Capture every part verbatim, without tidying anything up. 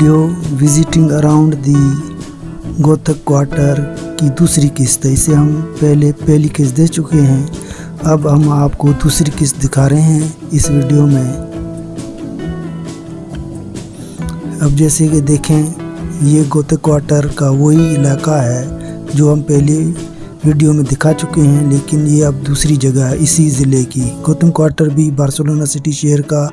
Video visiting around the Gothic Quarter की दूसरी किस्त है। इसे हम पहले पहली किस्त दे चुके हैं, अब हम आपको दूसरी किस्त दिखा रहे हैं इस वीडियो में। अब जैसे कि देखें, ये गौतक क्वार्टर का वही इलाका है जो हम पहले वीडियो में दिखा चुके हैं, लेकिन ये अब दूसरी जगह है इसी ज़िले की। गौतम क्वार्टर भी बार्सिलोना सिटी शहर का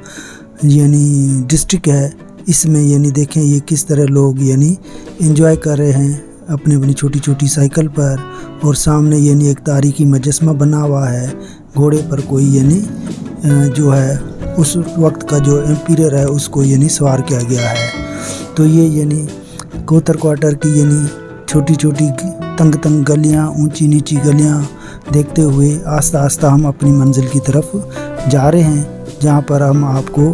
यानी डिस्ट्रिक्ट है। इसमें यानी देखें ये किस तरह लोग यानी एंजॉय कर रहे हैं अपनी अपनी छोटी छोटी साइकिल पर, और सामने यानी एक तारीखी मुजस्मा बना हुआ है। घोड़े पर कोई यानी जो है उस वक्त का जो एम्पीयर है उसको यानी सवार किया गया है। तो ये यानी गौतम क्वार्टर की यानी छोटी छोटी तंग तंग गलियाँ, ऊंची नीची गलियाँ देखते हुए आस्ता आस्ता हम अपनी मंजिल की तरफ जा रहे हैं, जहाँ पर हम आपको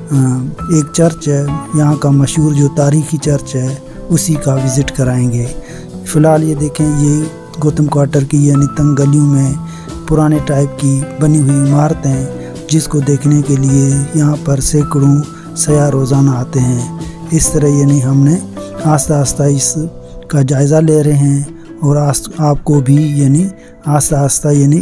एक चर्च है यहाँ का मशहूर जो तारीखी चर्च है उसी का विज़िट कराएंगे। फ़िलहाल ये देखें, ये गौतम क्वार्टर की यानी तंग गलियों में पुराने टाइप की बनी हुई इमारतें, जिसको देखने के लिए यहाँ पर सैकड़ों सयाह रोज़ाना आते हैं। इस तरह यानी हमने आस्ता आस्ता इस का जायज़ा ले रहे हैं और आस आपको भी यानी आस्ता आस्ता यानी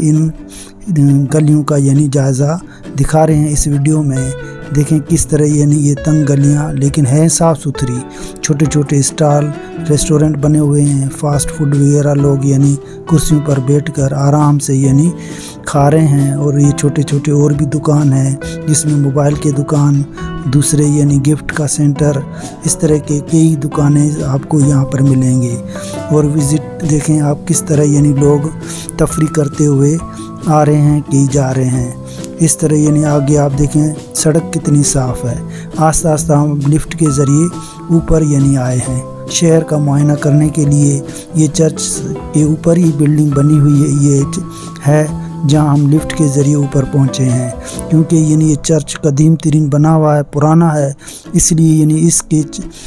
इन गलियों का यानी जायज़ा दिखा रहे हैं इस वीडियो में। देखें किस तरह यानी ये तंग गलियाँ लेकिन हैं साफ़ सुथरी। छोटे छोटे स्टॉल रेस्टोरेंट बने हुए हैं, फास्ट फूड वगैरह लोग यानी कुर्सियों पर बैठकर आराम से यानी खा रहे हैं। और ये छोटे छोटे और भी दुकान हैं जिसमें मोबाइल के दुकान, दूसरे यानी गिफ्ट का सेंटर, इस तरह के कई दुकानें आपको यहाँ पर मिलेंगे। और विज़िट देखें आप किस तरह यानी लोग तफरी करते हुए आ रहे हैं कि जा रहे हैं। इस तरह यानी आगे आप देखें सड़क कितनी साफ़ है। आस्ता आस्ता हम लिफ्ट के ज़रिए ऊपर यानी आए हैं शहर का मुआयना करने के लिए। ये चर्च के ऊपर ही बिल्डिंग बनी हुई है, ये है जहां हम लिफ्ट के ज़रिए ऊपर पहुंचे हैं। क्योंकि यानी ये चर्च कदीम तरीन बना हुआ है, पुराना है, इसलिए यानी इसके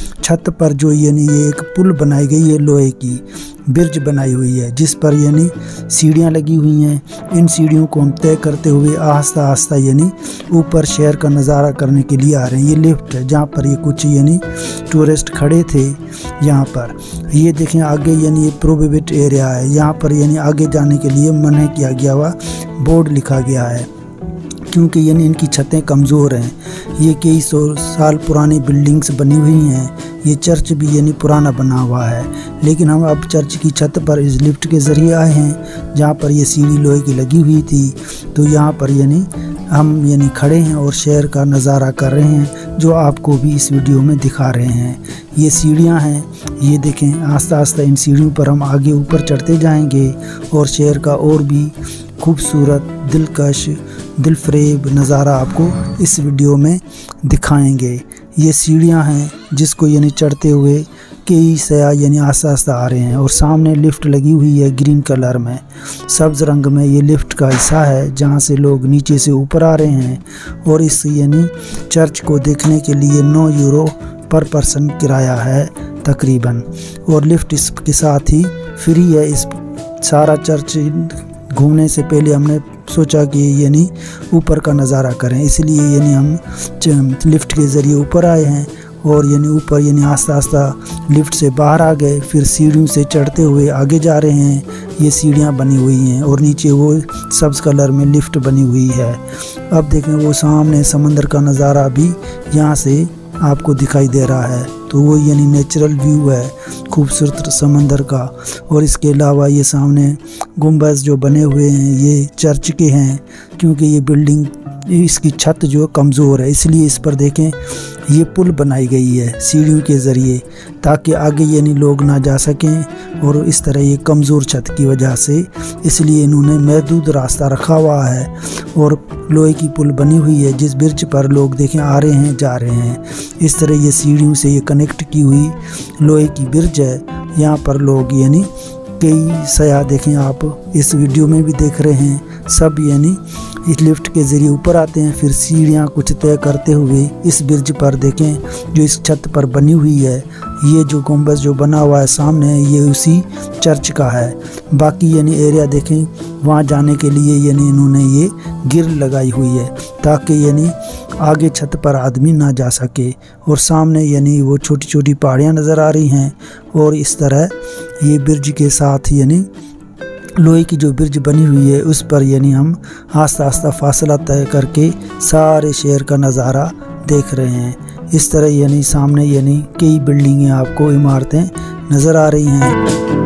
छत पर जो यानी ये एक पुल बनाई गई है, लोहे की ब्रिज बनाई हुई है जिस पर यानी सीढ़ियाँ लगी हुई हैं। इन सीढ़ियों को हम तय करते हुए आस्ता आस्ता यानी ऊपर शहर का नज़ारा करने के लिए आ रहे हैं। ये लिफ्ट है जहाँ पर ये कुछ यानी टूरिस्ट खड़े थे यहाँ पर। ये देखें आगे यानी ये प्रोहिबिट एरिया है, यहाँ पर यानी आगे जाने के लिए मना किया गया हुआ बोर्ड लिखा गया है, क्योंकि यानी इनकी छतें कमज़ोर हैं। ये कई सौ साल पुरानी बिल्डिंग्स बनी हुई हैं। ये चर्च भी यानी पुराना बना हुआ है, लेकिन हम अब चर्च की छत पर इस लिफ्ट के ज़रिए आए हैं जहाँ पर ये सीढ़ी लोहे की लगी हुई थी। तो यहाँ पर यानी हम यानी खड़े हैं और शहर का नज़ारा कर रहे हैं, जो आपको भी इस वीडियो में दिखा रहे हैं। ये सीढ़ियाँ हैं, ये देखें आस्ता आस्ता इन सीढ़ियों पर हम आगे ऊपर चढ़ते जाएंगे और शहर का और भी खूबसूरत, दिलकश, दिलफरेब नज़ारा आपको इस वीडियो में दिखाएंगे। ये सीढ़ियाँ हैं जिसको यानी चढ़ते हुए कई सयाह यानी आस्ता आस्ता आ रहे हैं। और सामने लिफ्ट लगी हुई है ग्रीन कलर में, सब्ज़ रंग में। ये लिफ्ट का हिस्सा है जहाँ से लोग नीचे से ऊपर आ रहे हैं। और इस यानी चर्च को देखने के लिए नौ यूरो पर पर्सन किराया है तकरीबन, और लिफ्ट इसके साथ ही फ्री है। इस सारा चर्च घूमने से पहले हमने सोचा कि यानी ऊपर का नज़ारा करें, इसलिए यानी हम लिफ्ट के ज़रिए ऊपर आए हैं। और यानी ऊपर यानी आस्ता आस्ता लिफ्ट से बाहर आ गए, फिर सीढ़ियों से चढ़ते हुए आगे जा रहे हैं। ये सीढ़ियाँ बनी हुई हैं और नीचे वो सब्ज़ कलर में लिफ्ट बनी हुई है। अब देखें वो सामने समंदर का नज़ारा भी यहाँ से आपको दिखाई दे रहा है। तो वो यानी नेचुरल व्यू है खूबसूरत समंदर का। और इसके अलावा ये सामने गुंबज जो बने हुए हैं ये चर्च के हैं, क्योंकि ये बिल्डिंग इसकी छत जो कमज़ोर है, इसलिए इस पर देखें ये पुल बनाई गई है सीढ़ियों के ज़रिए, ताकि आगे यानी लोग ना जा सकें। और इस तरह ये कमज़ोर छत की वजह से इसलिए इन्होंने महदूद रास्ता रखा हुआ है। और लोहे की पुल बनी हुई है जिस ब्रिज पर लोग देखें आ रहे हैं, जा रहे हैं। इस तरह ये सीढ़ियों से ये कनेक्ट की हुई लोहे की ब्रिज है। यहाँ पर लोग यानी कई सयाह देखें आप इस वीडियो में भी देख रहे हैं, सब यानी इस लिफ्ट के ज़रिए ऊपर आते हैं, फिर सीढ़ियाँ कुछ तय करते हुए इस ब्रिज पर देखें जो इस छत पर बनी हुई है। ये जो गुंबद जो बना हुआ है सामने ये उसी चर्च का है। बाकी यानी एरिया देखें, वहाँ जाने के लिए यानी इन्होंने ये ग्रिल लगाई हुई है ताकि यानी आगे छत पर आदमी ना जा सके। और सामने यानी वो छोटी छोटी पहाड़ियाँ नज़र आ रही हैं और इस तरह ये ब्रिज के साथ यानी लोहे की जो ब्रिज बनी हुई है उस पर यानी हम आस्ता आस्ता फासला तय करके सारे शहर का नज़ारा देख रहे हैं। इस तरह यानी सामने यानी कई बिल्डिंगें आपको इमारतें नज़र आ रही हैं।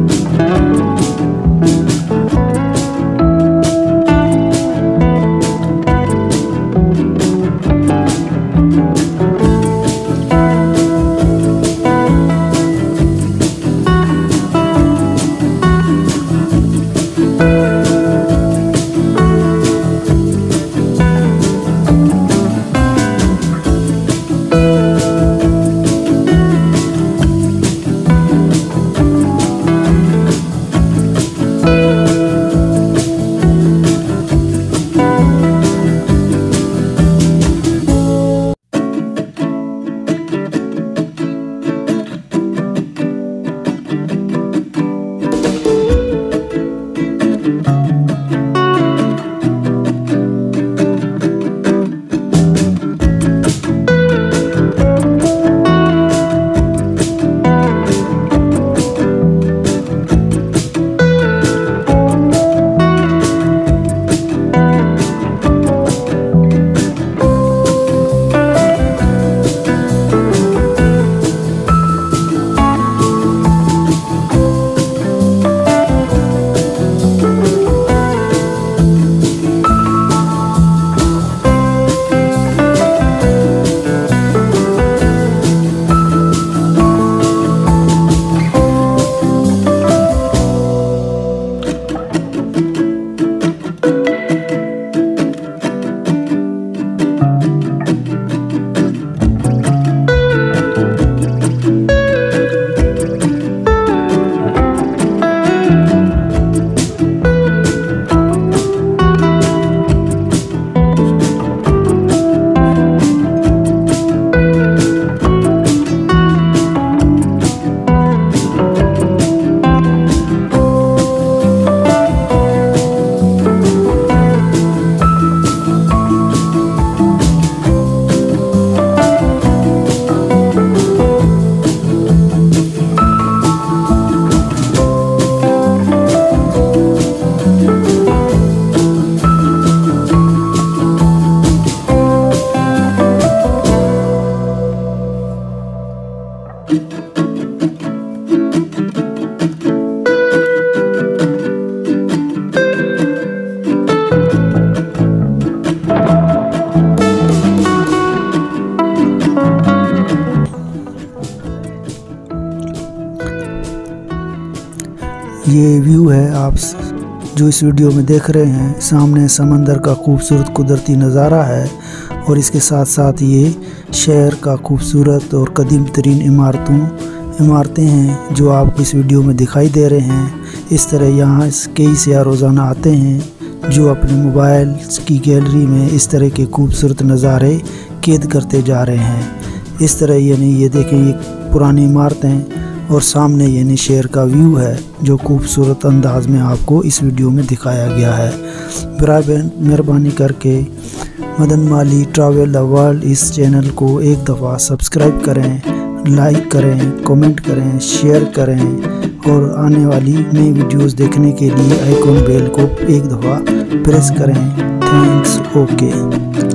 ये व्यू है आप जो इस वीडियो में देख रहे हैं। सामने समंदर का खूबसूरत कुदरती नज़ारा है और इसके साथ साथ ये शहर का खूबसूरत और कदीम तरीन इमारतों इमारतें हैं जो आपको इस वीडियो में दिखाई दे रहे हैं। इस तरह यहाँ कई सियाह रोज़ाना आते हैं जो अपने मोबाइल की गैलरी में इस तरह के खूबसूरत नज़ारे कैद करते जा रहे हैं। इस तरह यानी ये देखें, ये पुरानी इमारतें और सामने यानी शहर का व्यू है जो खूबसूरत अंदाज में आपको इस वीडियो में दिखाया गया है। बराबर मेहरबानी करके Madan Mali travel the world इस चैनल को एक दफ़ा सब्सक्राइब करें, लाइक करें, कमेंट करें, शेयर करें और आने वाली नई वीडियोस देखने के लिए आइकॉन बेल को एक दफ़ा प्रेस करें। थैंक्स। ओके।